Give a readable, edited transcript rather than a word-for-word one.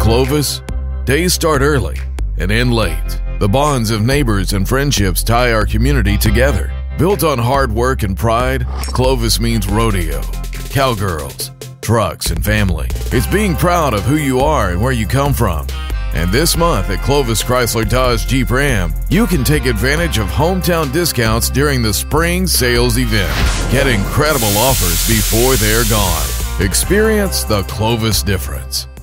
Clovis, days start early and end late. The bonds of neighbors and friendships tie our community together. Built on hard work and pride, Clovis means rodeo, cowgirls, trucks, and family. It's being proud of who you are and where you come from. And this month at Clovis Chrysler Dodge Jeep Ram, you can take advantage of hometown discounts during the spring sales event. Get incredible offers before they're gone. Experience the Clovis difference.